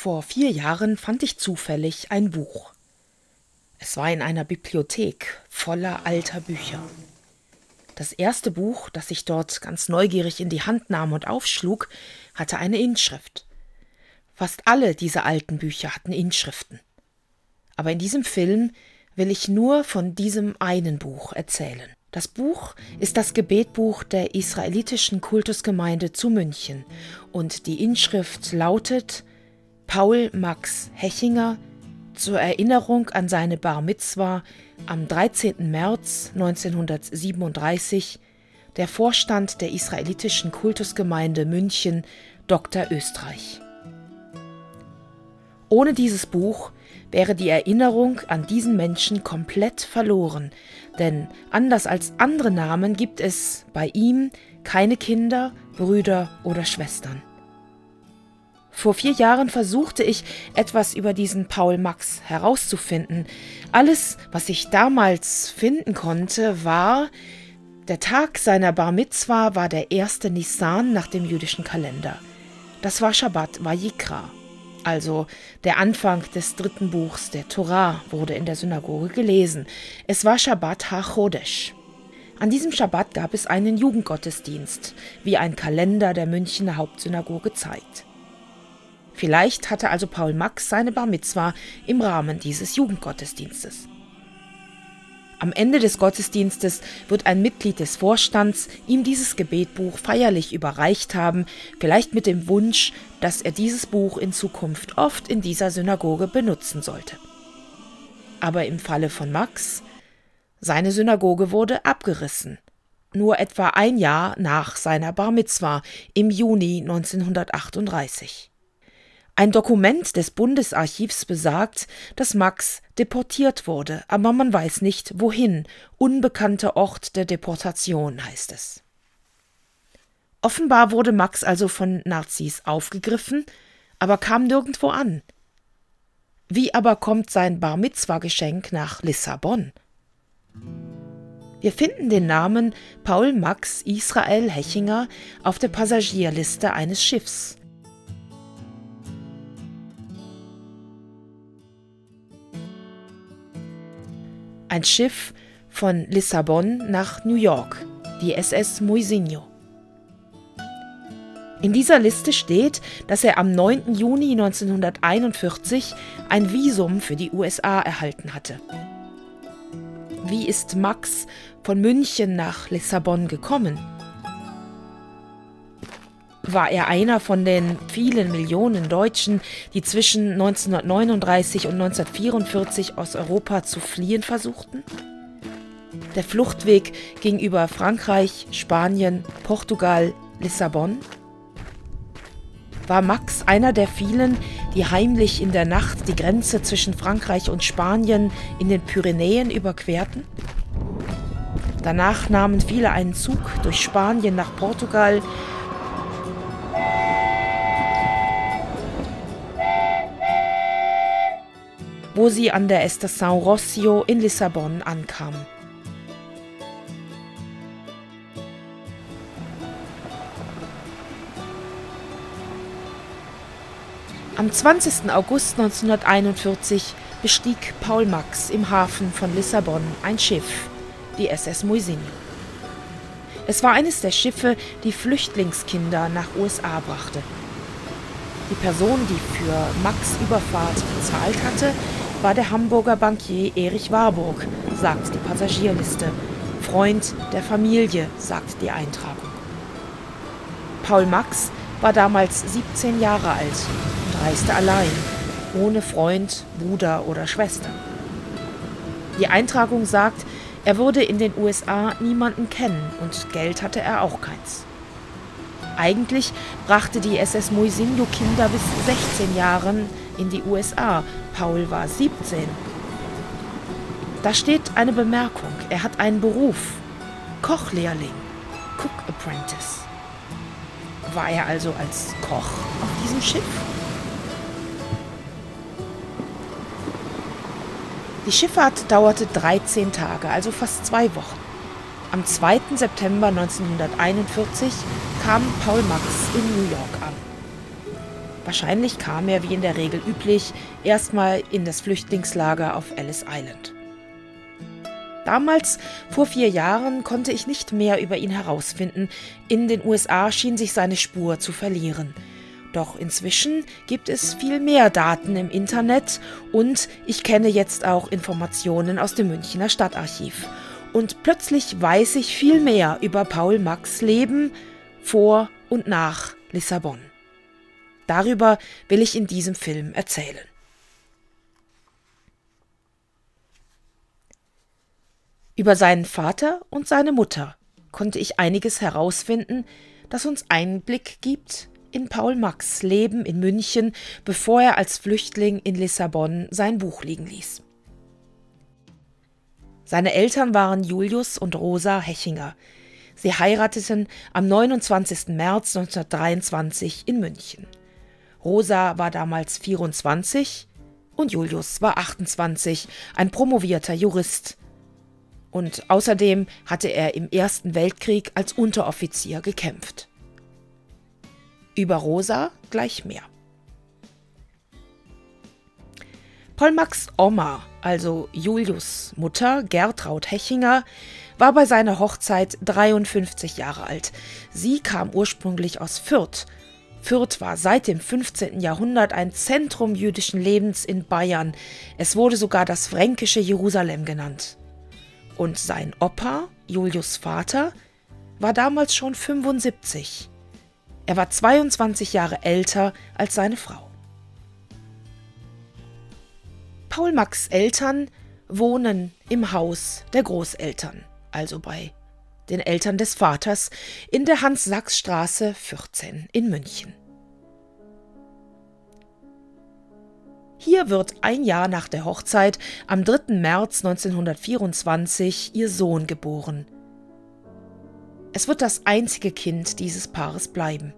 Vor 4 Jahren fand ich zufällig ein Buch. Es war in einer Bibliothek voller alter Bücher. Das erste Buch, das ich dort ganz neugierig in die Hand nahm und aufschlug, hatte eine Inschrift. Fast alle diese alten Bücher hatten Inschriften. Aber in diesem Film will ich nur von diesem einen Buch erzählen. Das Buch ist das Gebetbuch der israelitischen Kultusgemeinde zu München und die Inschrift lautet: Paul Max Hechinger zur Erinnerung an seine Bar Mitzwa am 13. März 1937, der Vorstand der israelitischen Kultusgemeinde München, Dr. Österreich. Ohne dieses Buch wäre die Erinnerung an diesen Menschen komplett verloren, denn anders als andere Namen gibt es bei ihm keine Kinder, Brüder oder Schwestern. Vor 4 Jahren versuchte ich, etwas über diesen Paul Max herauszufinden. Alles, was ich damals finden konnte, war: Der Tag seiner Bar Mitzwa war der 1. Nisan nach dem jüdischen Kalender. Das war Shabbat Vayikra, also der Anfang des 3. Buchs der Torah, wurde in der Synagoge gelesen. Es war Shabbat HaChodesh. An diesem Shabbat gab es einen Jugendgottesdienst, wie ein Kalender der Münchner Hauptsynagoge zeigt. Vielleicht hatte also Paul Max seine Bar Mitzwa im Rahmen dieses Jugendgottesdienstes. Am Ende des Gottesdienstes wird ein Mitglied des Vorstands ihm dieses Gebetbuch feierlich überreicht haben, vielleicht mit dem Wunsch, dass er dieses Buch in Zukunft oft in dieser Synagoge benutzen sollte. Aber im Falle von Max, seine Synagoge wurde abgerissen, nur etwa ein Jahr nach seiner Bar Mitzwa im Juni 1938. Ein Dokument des Bundesarchivs besagt, dass Max deportiert wurde, aber man weiß nicht, wohin. Unbekannter Ort der Deportation, heißt es. Offenbar wurde Max also von Nazis aufgegriffen, aber kam nirgendwo an. Wie aber kommt sein Bar-Mitzwa-Geschenk nach Lissabon? Wir finden den Namen Paul Max Israel Hechinger auf der Passagierliste eines Schiffs. Ein Schiff von Lissabon nach New York, die SS Moisinho. In dieser Liste steht, dass er am 9. Juni 1941 ein Visum für die USA erhalten hatte. Wie ist Max von München nach Lissabon gekommen? War er einer von den vielen Millionen Deutschen, die zwischen 1939 und 1944 aus Europa zu fliehen versuchten? Der Fluchtweg ging über Frankreich, Spanien, Portugal, Lissabon? War Max einer der vielen, die heimlich in der Nacht die Grenze zwischen Frankreich und Spanien in den Pyrenäen überquerten? Danach nahmen viele einen Zug durch Spanien nach Portugal, wo sie an der Estação Rossio in Lissabon ankamen. Am 20. August 1941 bestieg Paul Max im Hafen von Lissabon ein Schiff, die SS Moisinho. Es war eines der Schiffe, die Flüchtlingskinder nach USA brachte. Die Person, die für Max' Überfahrt bezahlt hatte, war der Hamburger Bankier Erich Warburg, sagt die Passagierliste. Freund der Familie, sagt die Eintragung. Paul Max war damals 17 Jahre alt und reiste allein, ohne Freund, Bruder oder Schwester. Die Eintragung sagt, er würde in den USA niemanden kennen und Geld hatte er auch keins. Eigentlich brachte die SS Moisinho Kinder bis 16 Jahren in die USA. Paul war 17. Da steht eine Bemerkung. Er hat einen Beruf. Kochlehrling. Cook Apprentice. War er also als Koch auf diesem Schiff? Die Schifffahrt dauerte 13 Tage, also fast 2 Wochen. Am 2. September 1941 kam Paul Max in New York an. Wahrscheinlich kam er, wie in der Regel üblich, erstmal in das Flüchtlingslager auf Ellis Island. Damals, vor 4 Jahren, konnte ich nicht mehr über ihn herausfinden. In den USA schien sich seine Spur zu verlieren. Doch inzwischen gibt es viel mehr Daten im Internet und ich kenne jetzt auch Informationen aus dem Münchner Stadtarchiv. Und plötzlich weiß ich viel mehr über Paul Max' Leben vor und nach Lissabon. Darüber will ich in diesem Film erzählen. Über seinen Vater und seine Mutter konnte ich einiges herausfinden, das uns Einblick gibt in Paul Max' Leben in München, bevor er als Flüchtling in Lissabon sein Buch liegen ließ. Seine Eltern waren Julius und Rosa Hechinger. Sie heirateten am 29. März 1923 in München. Rosa war damals 24 und Julius war 28, ein promovierter Jurist. Und außerdem hatte er im Ersten Weltkrieg als Unteroffizier gekämpft. Über Rosa gleich mehr. Paul Max' Oma, also Julius' Mutter, Gertraud Hechinger, war bei seiner Hochzeit 53 Jahre alt. Sie kam ursprünglich aus Fürth. Fürth war seit dem 15. Jahrhundert ein Zentrum jüdischen Lebens in Bayern. Es wurde sogar das fränkische Jerusalem genannt. Und sein Opa, Julius' Vater, war damals schon 75. Er war 22 Jahre älter als seine Frau. Paul Max' Eltern wohnen im Haus der Großeltern, also bei den Eltern des Vaters, in der Hans-Sachs-Straße 14 in München. Hier wird ein Jahr nach der Hochzeit, am 3. März 1924, ihr Sohn geboren. Es wird das einzige Kind dieses Paares bleiben.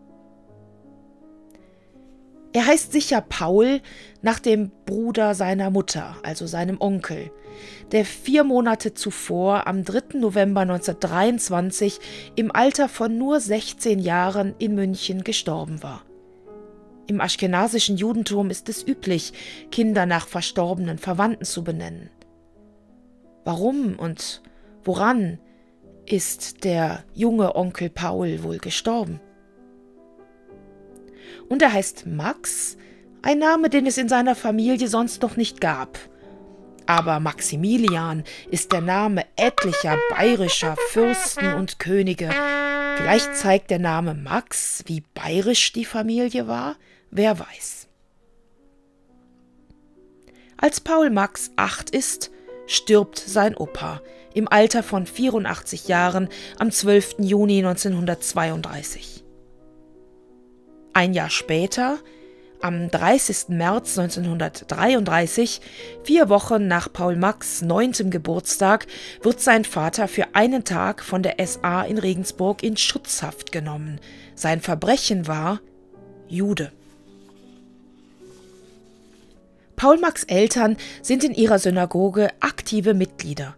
Er heißt sicher Paul nach dem Bruder seiner Mutter, also seinem Onkel, der 4 Monate zuvor, am 3. November 1923, im Alter von nur 16 Jahren in München gestorben war. Im aschkenasischen Judentum ist es üblich, Kinder nach verstorbenen Verwandten zu benennen. Warum und woran ist der junge Onkel Paul wohl gestorben? Und er heißt Max, ein Name, den es in seiner Familie sonst noch nicht gab. Aber Maximilian ist der Name etlicher bayerischer Fürsten und Könige. Vielleicht zeigt der Name Max, wie bayerisch die Familie war, wer weiß. Als Paul Max 8 ist, stirbt sein Opa im Alter von 84 Jahren am 12. Juni 1932. Ein Jahr später, am 30. März 1933, 4 Wochen nach Paul Max' 9. Geburtstag, wird sein Vater für einen Tag von der SA in Regensburg in Schutzhaft genommen. Sein Verbrechen war Jude. Paul Max' Eltern sind in ihrer Synagoge aktive Mitglieder.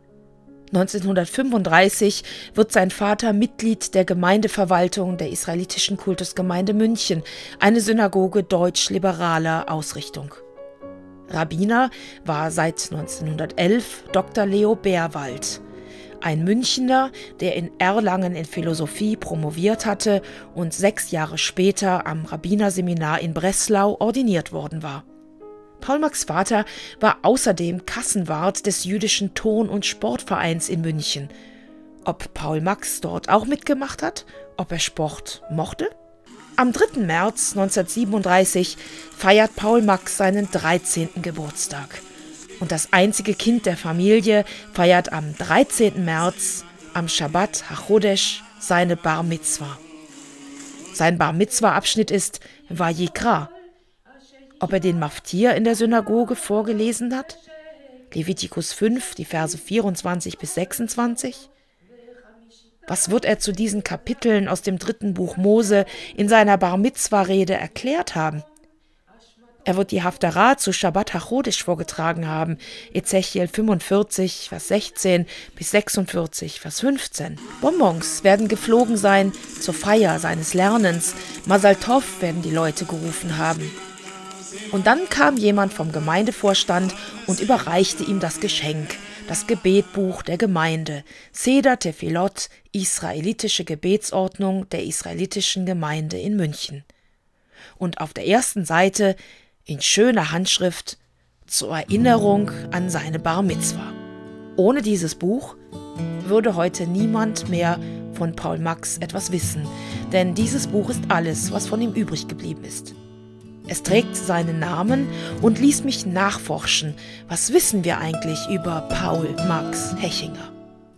1935 wird sein Vater Mitglied der Gemeindeverwaltung der israelitischen Kultusgemeinde München, eine Synagoge deutsch-liberaler Ausrichtung. Rabbiner war seit 1911 Dr. Leo Bärwald, ein Münchner, der in Erlangen in Philosophie promoviert hatte und 6 Jahre später am Rabbinerseminar in Breslau ordiniert worden war. Paul Max' Vater war außerdem Kassenwart des jüdischen Turn- und Sportvereins in München. Ob Paul Max dort auch mitgemacht hat, ob er Sport mochte? Am 3. März 1937 feiert Paul Max seinen 13. Geburtstag. Und das einzige Kind der Familie feiert am 13. März, am Shabbat HaChodesh, seine Bar Mitzwa. Sein Bar Mitzwa-Abschnitt ist Vayikra. Ob er den Maftir in der Synagoge vorgelesen hat? Levitikus 5, die Verse 24 bis 26? Was wird er zu diesen Kapiteln aus dem 3. Buch Mose in seiner Bar Mitzwa-Rede erklärt haben? Er wird die Haftarah zu Shabbat HaChodesh vorgetragen haben, Ezechiel 45, Vers 16 bis 46, Vers 15. Bonbons werden geflogen sein zur Feier seines Lernens, Mazal Tov werden die Leute gerufen haben. Und dann kam jemand vom Gemeindevorstand und überreichte ihm das Geschenk, das Gebetbuch der Gemeinde, Seder Tefillot, israelitische Gebetsordnung der israelitischen Gemeinde in München. Und auf der ersten Seite in schöner Handschrift zur Erinnerung an seine Bar Mitzwa. Ohne dieses Buch würde heute niemand mehr von Paul Max etwas wissen, denn dieses Buch ist alles, was von ihm übrig geblieben ist. Es trägt seinen Namen und ließ mich nachforschen, was wissen wir eigentlich über Paul Max Hechinger.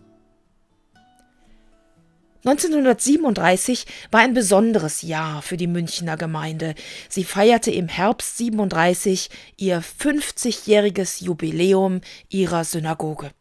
1937 war ein besonderes Jahr für die Münchner Gemeinde. Sie feierte im Herbst 37 ihr 50-jähriges Jubiläum ihrer Synagoge.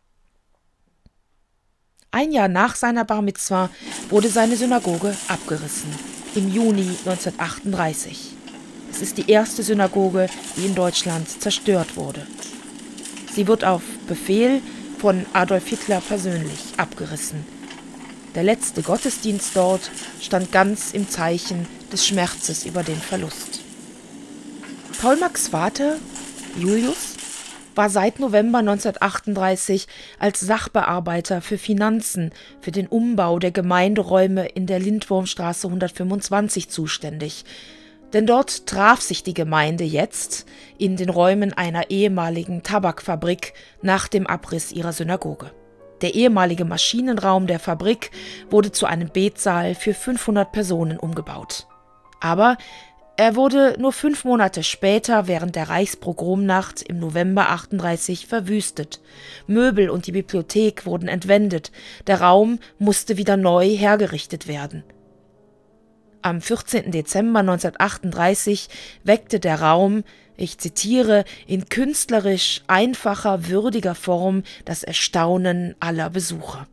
Ein Jahr nach seiner Bar Mitzwa wurde seine Synagoge abgerissen, im Juni 1938. Es ist die erste Synagoge, die in Deutschland zerstört wurde. Sie wird auf Befehl von Adolf Hitler persönlich abgerissen. Der letzte Gottesdienst dort stand ganz im Zeichen des Schmerzes über den Verlust. Paul Max' Vater, Julius, war seit November 1938 als Sachbearbeiter für Finanzen für den Umbau der Gemeinderäume in der Lindwurmstraße 125 zuständig. Denn dort traf sich die Gemeinde jetzt in den Räumen einer ehemaligen Tabakfabrik nach dem Abriss ihrer Synagoge. Der ehemalige Maschinenraum der Fabrik wurde zu einem Betsaal für 500 Personen umgebaut. Aber er wurde nur 5 Monate später während der Reichspogromnacht im November 38 verwüstet. Möbel und die Bibliothek wurden entwendet. Der Raum musste wieder neu hergerichtet werden. Am 14. Dezember 1938 weckte der Raum, ich zitiere, in künstlerisch einfacher, würdiger Form das Erstaunen aller Besucher.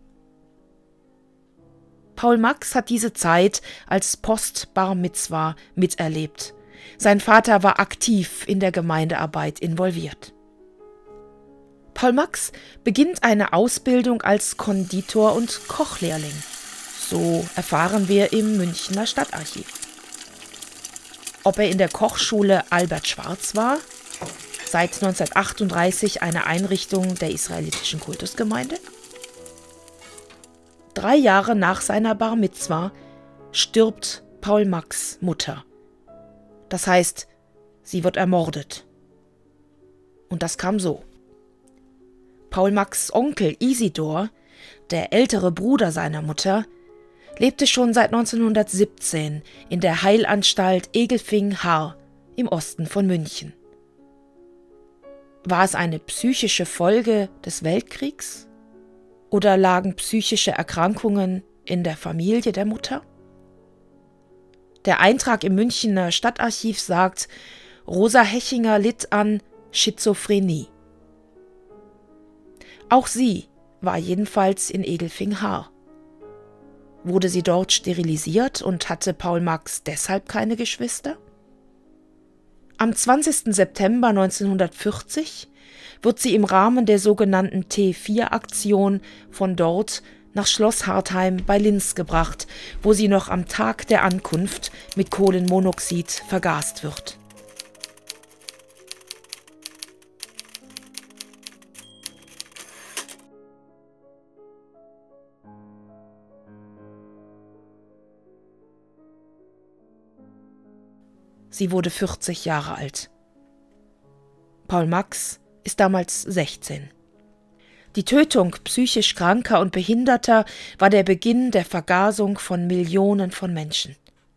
Paul Max hat diese Zeit als Post-Bar Mitzwa miterlebt. Sein Vater war aktiv in der Gemeindearbeit involviert. Paul Max beginnt eine Ausbildung als Konditor und Kochlehrling. So erfahren wir im Münchner Stadtarchiv. Ob er in der Kochschule Albert Schwarz war, seit 1938 eine Einrichtung der israelitischen Kultusgemeinde? 3 Jahre nach seiner Bar Mitzwa stirbt Paul Max' Mutter. Das heißt, sie wird ermordet. Und das kam so. Paul Max' Onkel Isidor, der ältere Bruder seiner Mutter, lebte schon seit 1917 in der Heilanstalt Egelfing-Haar im Osten von München. War es eine psychische Folge des Weltkriegs? Oder lagen psychische Erkrankungen in der Familie der Mutter? Der Eintrag im Münchner Stadtarchiv sagt, Rosa Hechinger litt an Schizophrenie. Auch sie war jedenfalls in Egelfing-Haar. Wurde sie dort sterilisiert und hatte Paul Max deshalb keine Geschwister? Am 20. September 1940 wird sie im Rahmen der sogenannten T4-Aktion von dort nach Schloss Hartheim bei Linz gebracht, wo sie noch am Tag der Ankunft mit Kohlenmonoxid vergast wird. Sie wurde 40 Jahre alt. Paul Max ist damals 16. Die Tötung psychisch Kranker und Behinderter war der Beginn der Vergasung von Millionen von Menschen.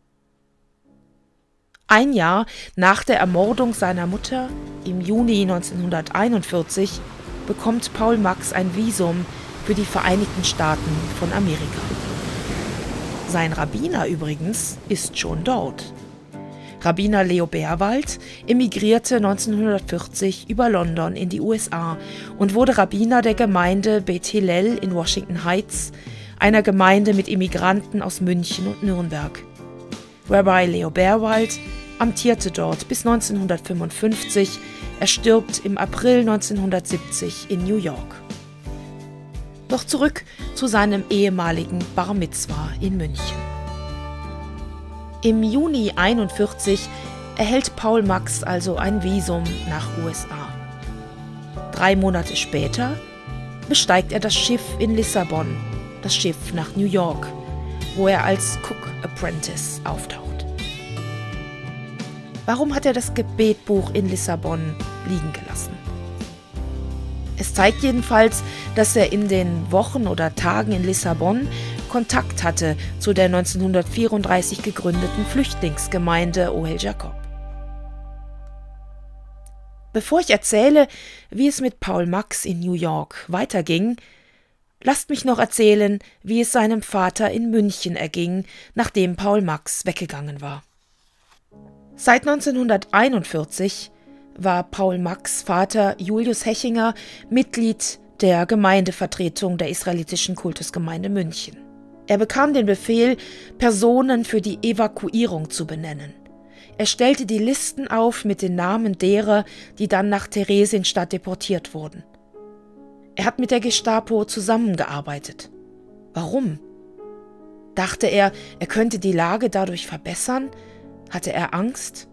Ein Jahr nach der Ermordung seiner Mutter, im Juni 1941, bekommt Paul Max ein Visum für die Vereinigten Staaten von Amerika. Sein Rabbiner übrigens ist schon dort. Rabbiner Leo Bärwald emigrierte 1940 über London in die USA und wurde Rabbiner der Gemeinde Beth Hillel in Washington Heights, einer Gemeinde mit Immigranten aus München und Nürnberg. Rabbi Leo Bärwald amtierte dort bis 1955. Er stirbt im April 1970 in New York. Doch zurück zu seinem ehemaligen Bar Mitzwa in München. Im Juni 1941 erhält Paul Max also ein Visum nach USA. 3 Monate später besteigt er das Schiff in Lissabon, das Schiff nach New York, wo er als Cook Apprentice auftaucht. Warum hat er das Gebetbuch in Lissabon liegen gelassen? Es zeigt jedenfalls, dass er in den Wochen oder Tagen in Lissabon Kontakt hatte zu der 1934 gegründeten Flüchtlingsgemeinde Ohel Jacob. Bevor ich erzähle, wie es mit Paul Max in New York weiterging, lasst mich noch erzählen, wie es seinem Vater in München erging, nachdem Paul Max weggegangen war. Seit 1941 war Paul Max' Vater Julius Hechinger Mitglied der Gemeindevertretung der israelitischen Kultusgemeinde München. Er bekam den Befehl, Personen für die Evakuierung zu benennen. Er stellte die Listen auf mit den Namen derer, die dann nach Theresienstadt deportiert wurden. Er hat mit der Gestapo zusammengearbeitet. Warum? Dachte er, er könnte die Lage dadurch verbessern? Hatte er Angst?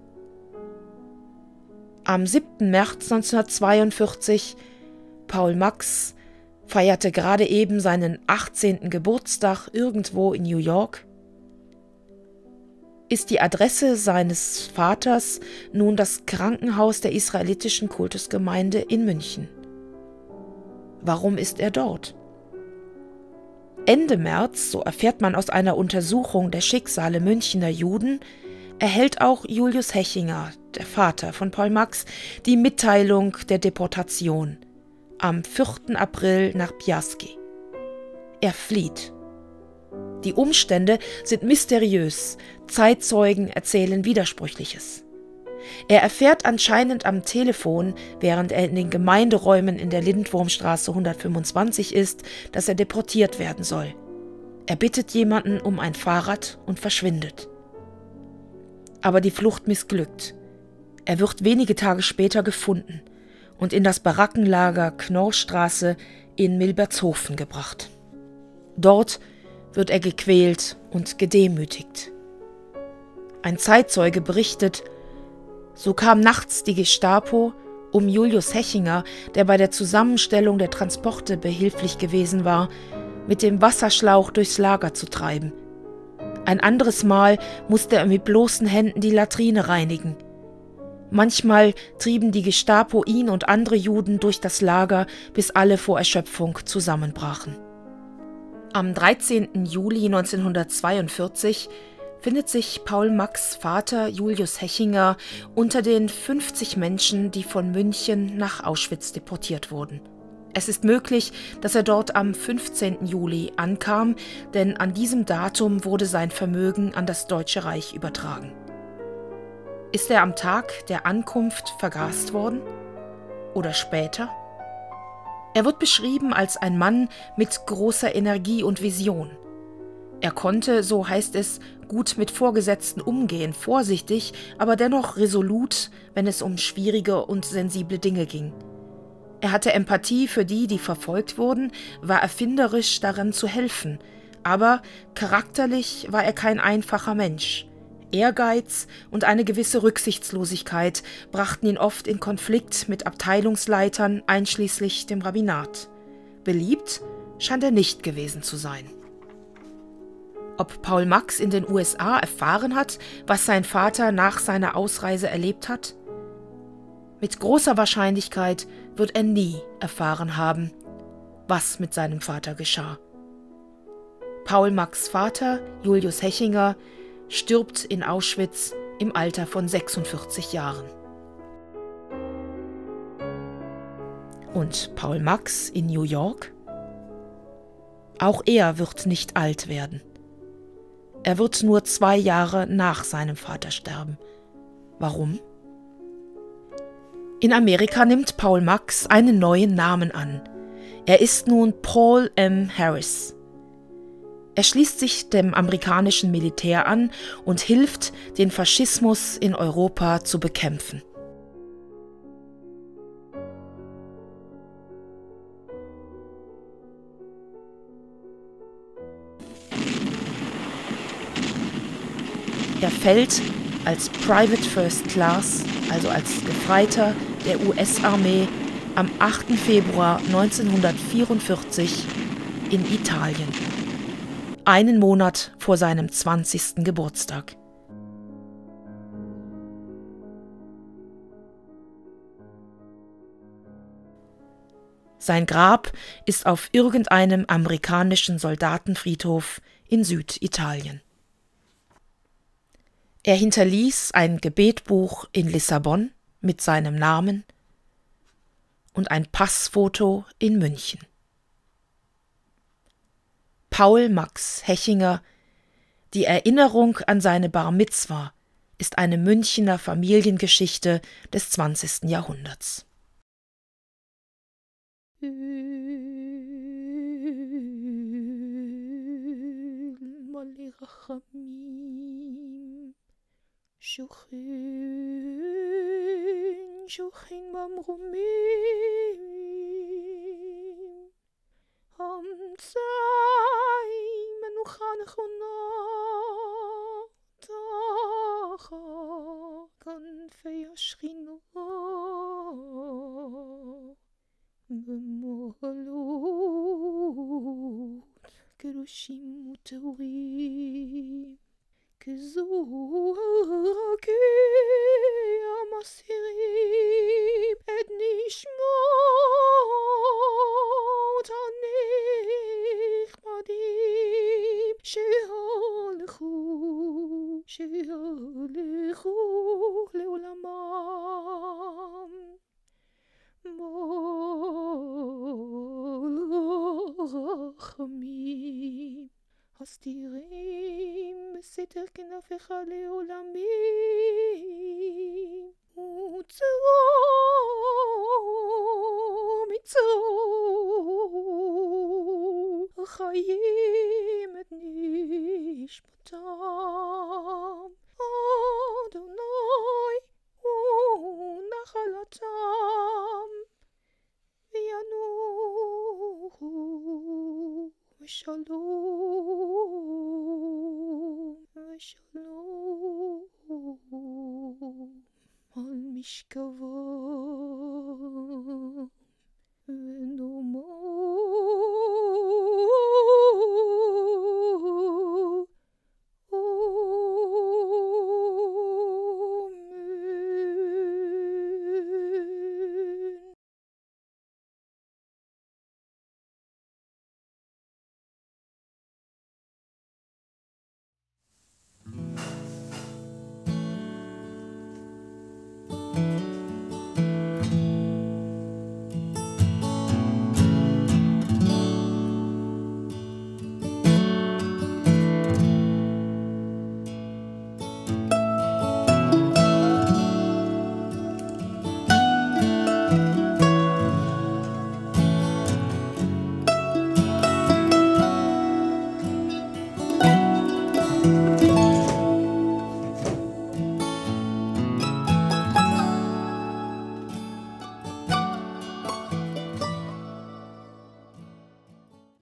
Am 7. März 1942, Paul Max feierte gerade eben seinen 18. Geburtstag irgendwo in New York, ist die Adresse seines Vaters nun das Krankenhaus der israelitischen Kultusgemeinde in München. Warum ist er dort? Ende März, so erfährt man aus einer Untersuchung der Schicksale Münchner Juden, erhält auch Julius Hechinger, der Vater von Paul Max, die Mitteilung der Deportation am 4. April nach Piaski. Er flieht. Die Umstände sind mysteriös, Zeitzeugen erzählen Widersprüchliches. Er erfährt anscheinend am Telefon, während er in den Gemeinderäumen in der Lindwurmstraße 125 ist, dass er deportiert werden soll. Er bittet jemanden um ein Fahrrad und verschwindet. Aber die Flucht missglückt. Er wird wenige Tage später gefunden und in das Barackenlager Knorrstraße in Milbertshofen gebracht. Dort wird er gequält und gedemütigt. Ein Zeitzeuge berichtet, so kam nachts die Gestapo, um Julius Hechinger, der bei der Zusammenstellung der Transporte behilflich gewesen war, mit dem Wasserschlauch durchs Lager zu treiben. Ein anderes Mal musste er mit bloßen Händen die Latrine reinigen. Manchmal trieben die Gestapo ihn und andere Juden durch das Lager, bis alle vor Erschöpfung zusammenbrachen. Am 13. Juli 1942 findet sich Paul Max' Vater Julius Hechinger unter den 50 Menschen, die von München nach Auschwitz deportiert wurden. Es ist möglich, dass er dort am 15. Juli ankam, denn an diesem Datum wurde sein Vermögen an das Deutsche Reich übertragen. Ist er am Tag der Ankunft vergast worden? Oder später? Er wird beschrieben als ein Mann mit großer Energie und Vision. Er konnte, so heißt es, gut mit Vorgesetzten umgehen, vorsichtig, aber dennoch resolut, wenn es um schwierige und sensible Dinge ging. Er hatte Empathie für die, die verfolgt wurden, war erfinderisch daran zu helfen, aber charakterlich war er kein einfacher Mensch. Ehrgeiz und eine gewisse Rücksichtslosigkeit brachten ihn oft in Konflikt mit Abteilungsleitern, einschließlich dem Rabbinat. Beliebt scheint er nicht gewesen zu sein. Ob Paul Max in den USA erfahren hat, was sein Vater nach seiner Ausreise erlebt hat? Mit großer Wahrscheinlichkeit wird er nie erfahren haben, was mit seinem Vater geschah. Paul Max' Vater, Julius Hechinger, stirbt in Auschwitz im Alter von 46 Jahren. Und Paul Max in New York? Auch er wird nicht alt werden. Er wird nur 2 Jahre nach seinem Vater sterben. Warum? In Amerika nimmt Paul Max einen neuen Namen an. Er ist nun Paul M. Harris. Er schließt sich dem amerikanischen Militär an und hilft, den Faschismus in Europa zu bekämpfen. Er fällt als Private First Class, also als Gefreiter der US-Armee, am 8. Februar 1944 in Italien, einen Monat vor seinem 20. Geburtstag. Sein Grab ist auf irgendeinem amerikanischen Soldatenfriedhof in Süditalien. Er hinterließ ein Gebetbuch in Lissabon mit seinem Namen und ein Passfoto in München. Paul Max Hechinger, die Erinnerung an seine Bar Mitzwa, ist eine Münchener Familiengeschichte des 20. Jahrhunderts. שוכן במרומים אמצעי מנוחה נכונה תחת כנפי השכינה במעלות גירושים וטהורים כזורקי המסירים את נשמות הנכבדים שהלכו לעולמם מול רחמים הסתירים בסתר כנפיך לעולמים מצרו חיים את נשמתם אדוני ונחלתם וינוחו ושלום ושלום על משכבו